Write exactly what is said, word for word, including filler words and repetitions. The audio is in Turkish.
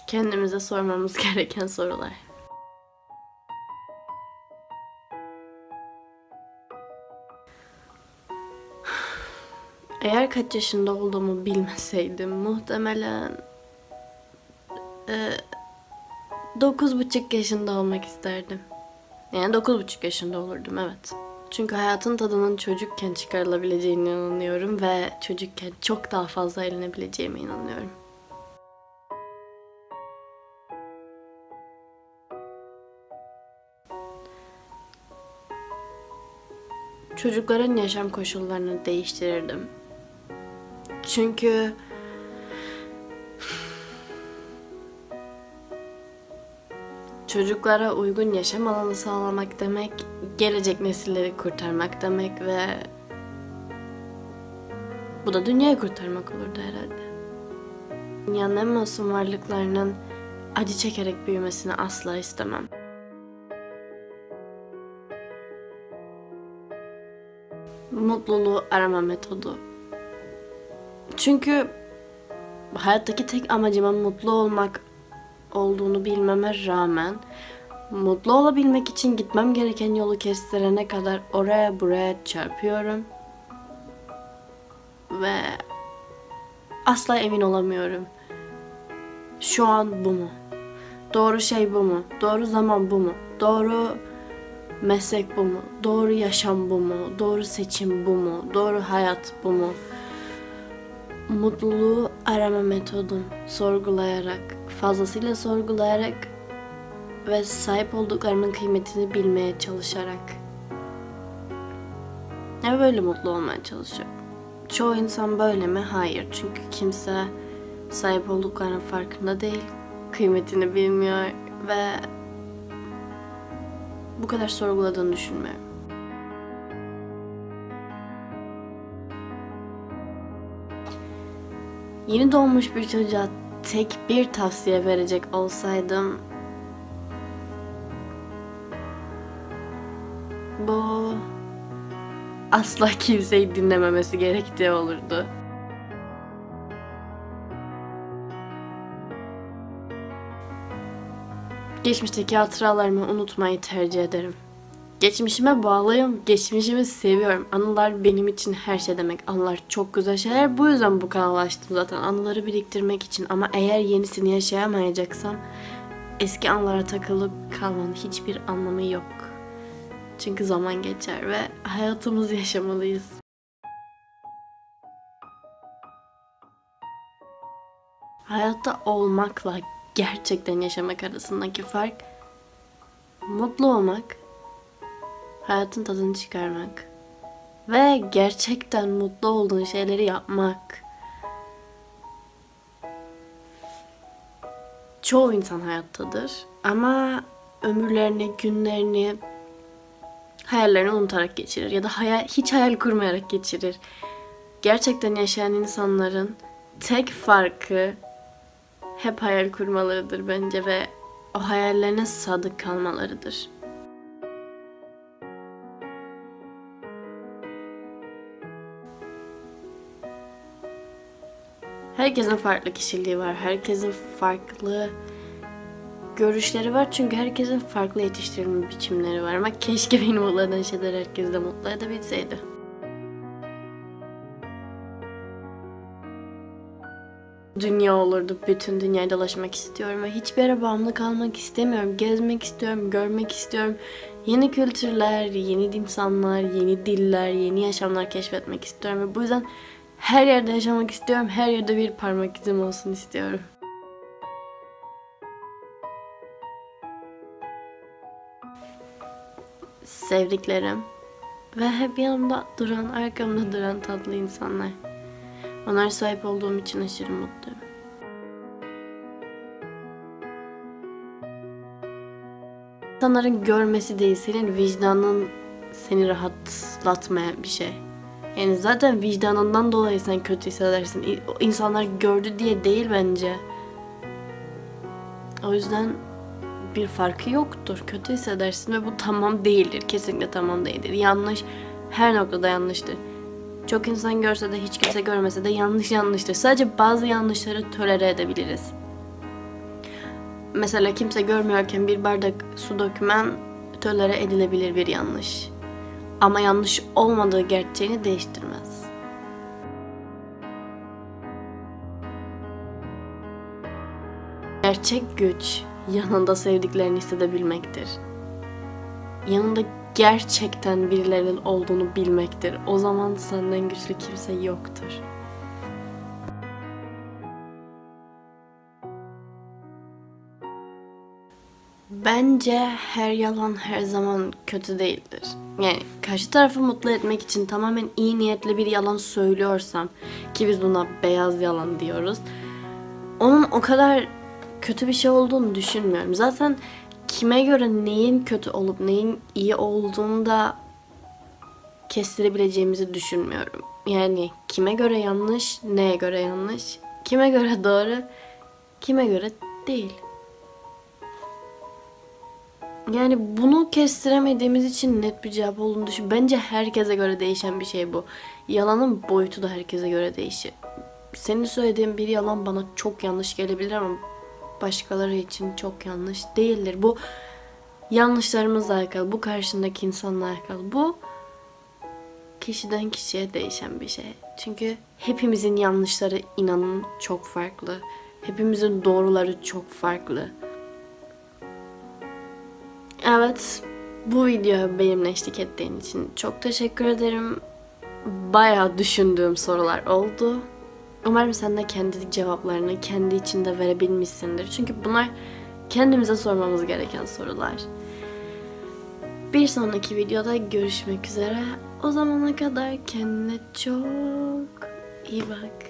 Kendimize sormamız gereken sorular. Eğer kaç yaşında olduğumu bilmeseydim muhtemelen e, dokuz buçuk yaşında olmak isterdim. Yani dokuz buçuk yaşında olurdum, evet. Çünkü hayatın tadının çocukken çıkarılabileceğine inanıyorum ve çocukken çok daha fazla eğlenebileceğime inanıyorum. Çocukların yaşam koşullarını değiştirirdim. Çünkü çocuklara uygun yaşam alanı sağlamak demek, gelecek nesilleri kurtarmak demek ve bu da dünyayı kurtarmak olurdu herhalde. Dünyanın en masum varlıklarının acı çekerek büyümesini asla istemem. Mutluluğu arama metodu. Çünkü hayattaki tek amacımın mutlu olmak olduğunu bilmeme rağmen mutlu olabilmek için gitmem gereken yolu kestirene kadar oraya buraya çarpıyorum ve asla emin olamıyorum. Şu an bu mu? Doğru şey bu mu? Doğru zaman bu mu? Doğru meslek bu mu? Doğru yaşam bu mu? Doğru seçim bu mu? Doğru hayat bu mu? Mutluluğu arama metodum, sorgulayarak, fazlasıyla sorgulayarak ve sahip olduklarımın kıymetini bilmeye çalışarak. Ya böyle mutlu olmaya çalışıyorum. Çoğu insan böyle mi? Hayır. Çünkü kimse sahip olduklarının farkında değil, kıymetini bilmiyor ve bu kadar sorguladığını düşünmüyorum. Yeni doğmuş bir çocuğa tek bir tavsiye verecek olsaydım bu asla kimseyi dinlememesi gerektiği olurdu. Geçmişteki hatıralarımı unutmayı tercih ederim. Geçmişime bağlıyım, geçmişimi seviyorum. Anılar benim için her şey demek. Anılar çok güzel şeyler. Bu yüzden bu kanala açtım zaten. Anıları biriktirmek için. Ama eğer yenisini yaşayamayacaksam eski anılara takılıp kalmanın hiçbir anlamı yok. Çünkü zaman geçer ve hayatımızı yaşamalıyız. Hayatta olmakla gerçekten yaşamak arasındaki fark mutlu olmak, hayatın tadını çıkarmak ve gerçekten mutlu olduğun şeyleri yapmak. Çoğu insan hayattadır ama ömürlerini, günlerini, hayallerini unutarak geçirir ya da hayal, hiç hayal kurmayarak geçirir. Gerçekten yaşayan insanların tek farkı hep hayal kurmalarıdır bence ve o hayallerine sadık kalmalarıdır. Herkesin farklı kişiliği var. Herkesin farklı görüşleri var. Çünkü herkesin farklı yetiştirilme biçimleri var. Ama keşke beni mutlu eden şeyler herkesi de mutlu edebilseydi. Dünya olurdu. Bütün dünyayı dolaşmak istiyorum ve hiçbir yere bağımlı kalmak istemiyorum. Gezmek istiyorum, görmek istiyorum. Yeni kültürler, yeni insanlar, yeni diller, yeni yaşamlar keşfetmek istiyorum ve bu yüzden her yerde yaşamak istiyorum. Her yerde bir parmak izim olsun istiyorum. Sevdiklerim ve hep yanımda duran, arkamda duran tatlı insanlar. Onlara sahip olduğum için aşırı mutluyum. İnsanların görmesi değil, senin vicdanın seni rahatlatmayan bir şey. Yani zaten vicdanından dolayı sen kötü hissedersin. İnsanlar gördü diye değil bence. O yüzden bir farkı yoktur. Kötü hissedersin ve bu tamam değildir. Kesinlikle tamam değildir. Yanlış her noktada yanlıştır. Çok insan görse de hiç kimse görmese de yanlış yanlıştır. Sadece bazı yanlışları tolere edebiliriz. Mesela kimse görmüyorken bir bardak su dökmen tolere edilebilir bir yanlış. Ama yanlış olmadığı gerçeğini değiştirmez. Gerçek güç yanında sevdiklerini hissedebilmektir. Yanında gerçekten birilerinin olduğunu bilmektir. O zaman senden güçlü kimse yoktur. Bence her yalan her zaman kötü değildir. Yani karşı tarafı mutlu etmek için tamamen iyi niyetli bir yalan söylüyorsam, ki biz buna beyaz yalan diyoruz, onun o kadar kötü bir şey olduğunu düşünmüyorum. Zaten kime göre neyin kötü olup neyin iyi olduğunu da kestirebileceğimizi düşünmüyorum. Yani kime göre yanlış, neye göre yanlış, kime göre doğru, kime göre değil. Yani bunu kestiremediğimiz için net bir cevap olduğunu düşün. Bence herkese göre değişen bir şey bu. Yalanın boyutu da herkese göre değişir. Senin söylediğin bir yalan bana çok yanlış gelebilir ama başkaları için çok yanlış değildir. Bu yanlışlarımızla alakalı, bu karşındaki insanla alakalı. Bu kişiden kişiye değişen bir şey. Çünkü hepimizin yanlışları, inanın, çok farklı. Hepimizin doğruları çok farklı. Evet, bu videoya benimle eşlik ettiğin için çok teşekkür ederim. Bayağı düşündüğüm sorular oldu. Umarım sen de kendi cevaplarını kendi içinde verebilmişsindir. Çünkü bunlar kendimize sormamız gereken sorular. Bir sonraki videoda görüşmek üzere. O zamana kadar kendine çok iyi bak.